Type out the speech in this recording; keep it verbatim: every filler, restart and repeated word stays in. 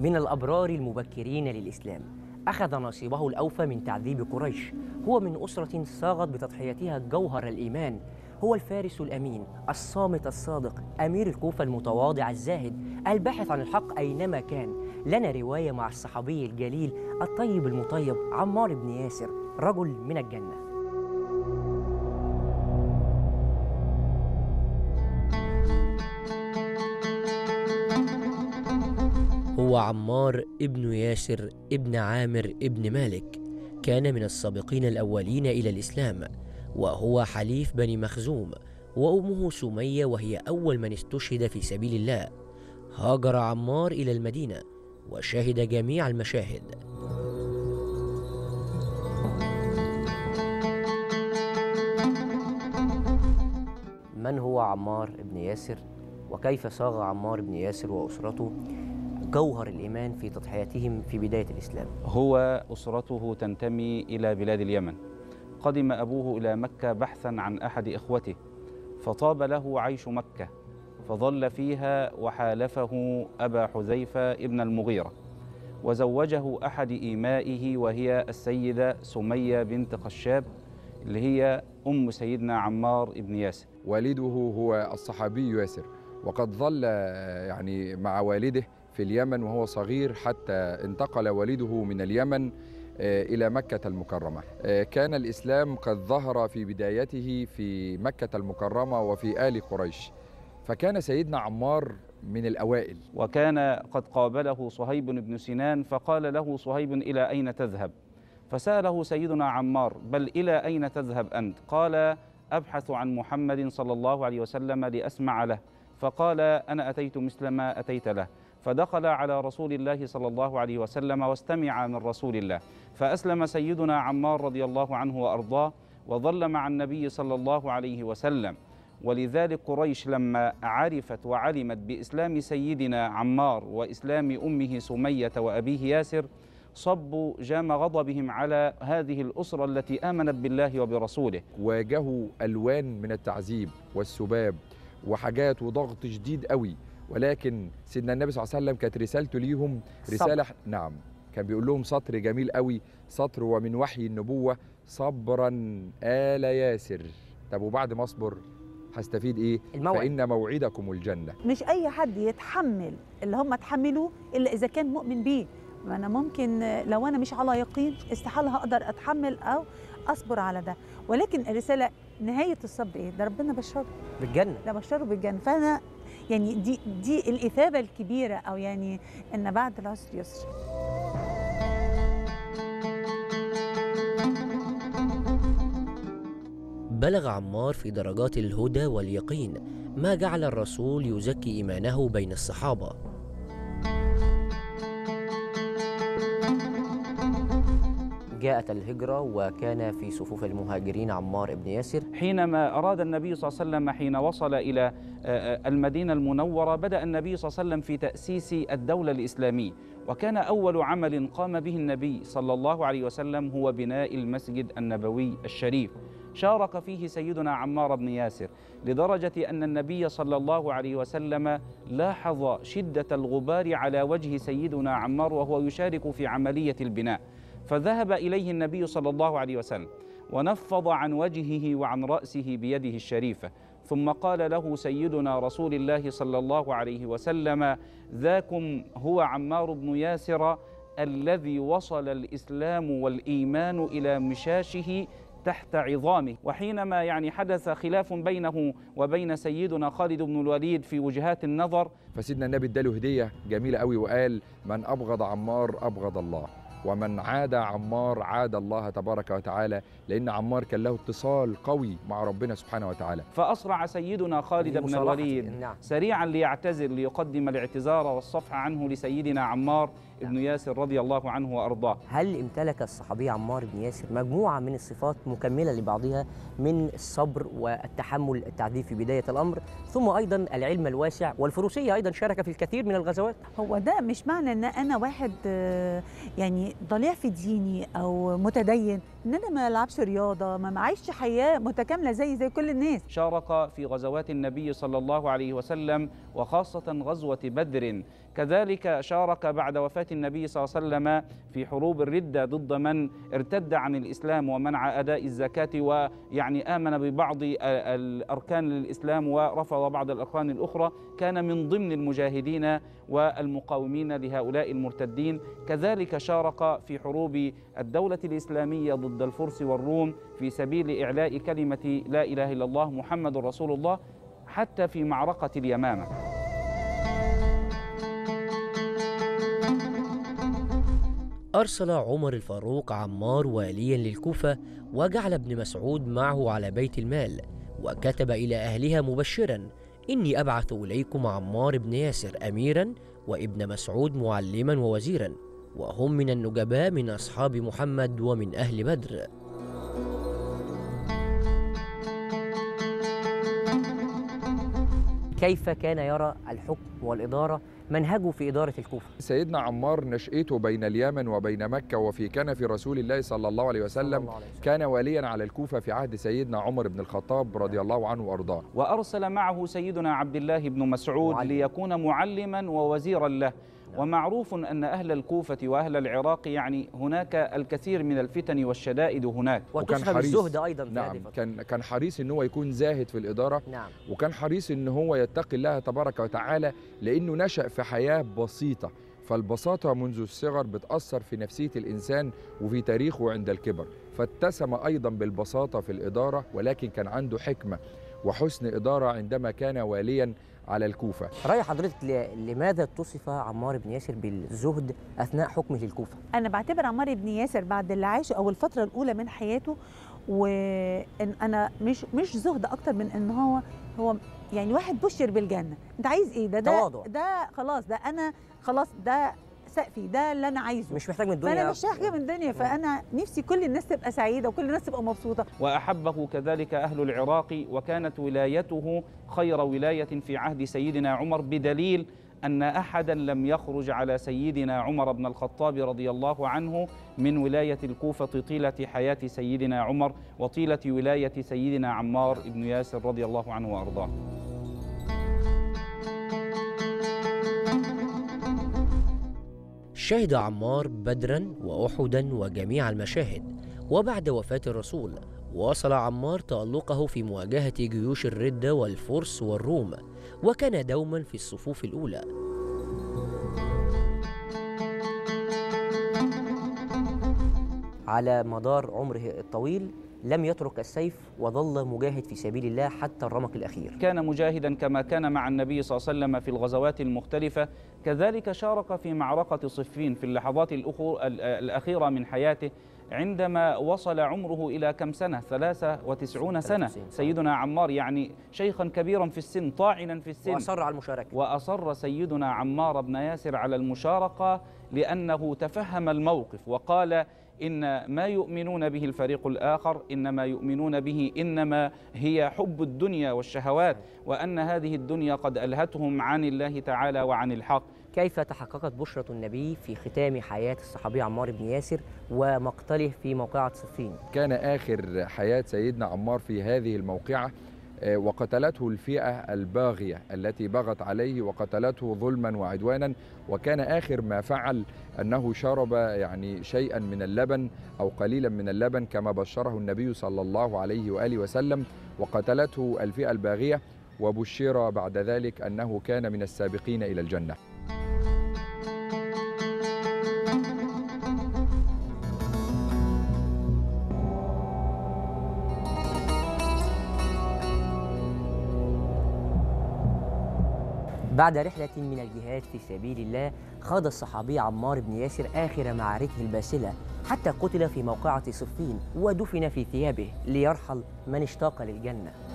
من الأبرار المبكرين للإسلام، أخذ نصيبه الأوفى من تعذيب قريش. هو من أسرة صاغت بتضحيتها جوهر الإيمان. هو الفارس الأمين الصامت الصادق، أمير الكوفة المتواضع الزاهد الباحث عن الحق أينما كان. لنا رواية مع الصحابي الجليل الطيب المطيب عمار بن ياسر، رجل من الجنة. هو عمار ابن ياسر ابن عامر ابن مالك، كان من السابقين الأولين إلى الإسلام، وهو حليف بني مخزوم، وأمه سمية وهي أول من استشهد في سبيل الله. هاجر عمار إلى المدينة وشهد جميع المشاهد. من هو عمار بن ياسر؟ وكيف صاغ عمار بن ياسر وأسرته جوهر الإيمان في تضحياتهم في بداية الإسلام؟ هو أسرته تنتمي إلى بلاد اليمن. قدم أبوه إلى مكة بحثا عن أحد إخوته، فطاب له عيش مكة فظل فيها، وحالفه أبا حذيفة ابن المغيرة، وزوجه أحد إيمائه وهي السيدة سمية بنت خشاب اللي هي أم سيدنا عمار بن ياسر. والده هو الصحابي ياسر، وقد ظل يعني مع والده في اليمن وهو صغير حتى انتقل والده من اليمن إلى مكة المكرمة. كان الإسلام قد ظهر في بدايته في مكة المكرمة وفي آل قريش، فكان سيدنا عمار من الأوائل. وكان قد قابله صهيب بن سنان فقال له صهيب: إلى أين تذهب؟ فسأله سيدنا عمار: بل إلى أين تذهب أنت؟ قال: أبحث عن محمد صلى الله عليه وسلم لأسمع له. فقال: أنا أتيت مثل ما أتيت له. فدخل على رسول الله صلى الله عليه وسلم واستمع من رسول الله، فأسلم سيدنا عمار رضي الله عنه وأرضاه، وظل مع النبي صلى الله عليه وسلم. ولذلك قريش لما عرفت وعلمت بإسلام سيدنا عمار وإسلام أمه سمية وأبيه ياسر، صبوا جام غضبهم على هذه الأسرة التي آمنت بالله وبرسوله. واجهوا ألوان من التعذيب والسباب وحاجات وضغط شديد قوي، ولكن سيدنا النبي صلى الله عليه وسلم كانت رسالته ليهم رسالة صبر. نعم، كان بيقول لهم سطر جميل قوي، سطر ومن وحي النبوة: صبرا آل ياسر. طب وبعد ما اصبر هستفيد ايه؟ الموعد. فإن موعدكم الجنة. مش أي حد يتحمل اللي هم تحملوه إلا إذا كان مؤمن بيه. ما أنا ممكن لو أنا مش على يقين استحالة هقدر أتحمل أو أصبر على ده، ولكن الرسالة نهاية الصبر إيه؟ ده ربنا بشره بالجنة، ده بشره بالجنة. فأنا يعني دي دي الإثابة الكبيرة، أو يعني إن بعد العسر يسر. بلغ عمار في درجات الهدى واليقين ما جعل الرسول يزكي إيمانه بين الصحابة. جاءت الهجرة وكان في صفوف المهاجرين عمار بن ياسر. حينما أراد النبي صلى الله عليه وسلم حين وصل إلى المدينة المنورة، بدأ النبي صلى الله عليه وسلم في تأسيس الدولة الإسلامية، وكان أول عمل قام به النبي صلى الله عليه وسلم هو بناء المسجد النبوي الشريف. شارك فيه سيدنا عمار بن ياسر لدرجة أن النبي صلى الله عليه وسلم لاحظ شدة الغبار على وجه سيدنا عمار وهو يشارك في عملية البناء، فذهب إليه النبي صلى الله عليه وسلم ونفض عن وجهه وعن رأسه بيده الشريفة، ثم قال له سيدنا رسول الله صلى الله عليه وسلم: ذاكم هو عمار بن ياسر الذي وصل الإسلام والإيمان إلى مشاشه تحت عظامه. وحينما يعني حدث خلاف بينه وبين سيدنا خالد بن الوليد في وجهات النظر، فسيدنا النبي اداله هدية جميلة قوي وقال: من أبغض عمار أبغض الله، ومن عاد عمار عاد الله تبارك وتعالى، لأن عمار كان له اتصال قوي مع ربنا سبحانه وتعالى. فأسرع سيدنا خالد بن الوليد سريعا ليعتذر ليقدم الاعتذار والصفح عنه لسيدنا عمار بن ياسر رضي الله عنه وأرضاه. هل امتلك الصحابي عمار بن ياسر مجموعة من الصفات مكملة لبعضها من الصبر والتحمل التعذيب في بداية الأمر، ثم أيضا العلم الواسع والفروسية؟ أيضا شارك في الكثير من الغزوات. هو ده مش معنى أن أنا واحد يعني ضليع في ديني أو متدين ان انا ما العبش رياضه، ما معيش حياه متكامله زي زي كل الناس. شارك في غزوات النبي صلى الله عليه وسلم وخاصة غزوة بدر، كذلك شارك بعد وفاة النبي صلى الله عليه وسلم في حروب الردة ضد من ارتد عن الإسلام ومنع أداء الزكاة، ويعني آمن ببعض الأركان للإسلام ورفض بعض الأركان الأخرى، كان من ضمن المجاهدين والمقاومين لهؤلاء المرتدين. كذلك شارك في حروب الدولة الإسلامية ضد الفرس والروم في سبيل إعلاء كلمة لا إله إلا الله محمد رسول الله، حتى في معركة اليمامة. أرسل عمر الفاروق عمار واليا للكوفة، وجعل ابن مسعود معه على بيت المال، وكتب إلى أهلها مبشرا: إني أبعث إليكم عمار بن ياسر أميرا، وابن مسعود معلما ووزيرا، وهم من النجباء من أصحاب محمد ومن أهل بدر. كيف كان يرى الحكم والإدارة منهجه في إدارة الكوفة؟ سيدنا عمار نشأته بين اليمن وبين مكة وفي كنف رسول الله صلى الله عليه وسلم، كان واليا على الكوفة في عهد سيدنا عمر بن الخطاب رضي الله عنه وأرضاه. وأرسل معه سيدنا عبد الله بن مسعود معلم. ليكون معلما ووزيرا له. ومعروف أن أهل الكوفة وأهل العراق يعني هناك الكثير من الفتن والشدائد هناك، وكان حريص الزهد أيضا. نعم، كان كان حريص إن هو يكون زاهد في الإدارة. نعم. وكان حريص إن هو يتقي الله تبارك وتعالى، لأنه نشأ في حياة بسيطة، فالبساطة منذ الصغر بتأثر في نفسية الإنسان وفي تاريخه عند الكبر، فاتسم أيضا بالبساطة في الإدارة، ولكن كان عنده حكمة وحسن إدارة عندما كان واليا على الكوفة. رأي حضرتك لماذا تصف عمار بن ياسر بالزهد أثناء حكمه للكوفة؟ أنا بعتبر عمار بن ياسر بعد اللي عاشه أو الفترة الأولى من حياته، وإن أنا مش مش زهد أكتر من إن هو هو يعني واحد بشر بالجنة. أنت عايز إيه؟ ده ده تواضع. ده خلاص، ده أنا خلاص، ده سقفي، ده اللي انا عايزه، مش محتاج من الدنيا. فانا مش محتاج من الدنيا، فانا نفسي كل الناس تبقى سعيده وكل الناس تبقى مبسوطه. واحبه كذلك اهل العراق، وكانت ولايته خير ولايه في عهد سيدنا عمر، بدليل ان احدا لم يخرج على سيدنا عمر بن الخطاب رضي الله عنه من ولايه الكوفه طيله حياه سيدنا عمر وطيله ولايه سيدنا عمار بن ياسر رضي الله عنه وارضاه. شهد عمار بدرا وأحدا وجميع المشاهد، وبعد وفاة الرسول واصل عمار تألقه في مواجهة جيوش الردة والفرس والروم، وكان دوما في الصفوف الأولى. على مدار عمره الطويل لم يترك السيف وظل مجاهد في سبيل الله حتى الرمق الأخير. كان مجاهدا كما كان مع النبي صلى الله عليه وسلم في الغزوات المختلفة، كذلك شارك في معركة صفين في اللحظات الأخيرة من حياته، عندما وصل عمره إلى كم سنة؟ ثلاثة وتسعون سنة. سيدنا عمار يعني شيخا كبيرا في السن، طاعنا في السن، وأصر على المشاركة. وأصر سيدنا عمار بن ياسر على المشاركة لأنه تفهم الموقف، وقال إن ما يؤمنون به الفريق الآخر إنما يؤمنون به إنما هي حب الدنيا والشهوات، وأن هذه الدنيا قد ألهتهم عن الله تعالى وعن الحق. كيف تحققت بشرة النبي في ختام حياة الصحابي عمار بن ياسر ومقتله في موقعة صفين؟ كان آخر حياة سيدنا عمار في هذه الموقعة، وقتلته الفئة الباغية التي بغت عليه وقتلته ظلما وعدوانا، وكان آخر ما فعل أنه شرب يعني شيئا من اللبن أو قليلا من اللبن كما بشره النبي صلى الله عليه وآله وسلم، وقتلته الفئة الباغية، وبشر بعد ذلك أنه كان من السابقين إلى الجنة. بعد رحلة من الجهاد في سبيل الله خاض الصحابي عمار بن ياسر آخر معاركه الباسلة حتى قتل في موقعة صفين ودفن في ثيابه ليرحل من اشتاق للجنة.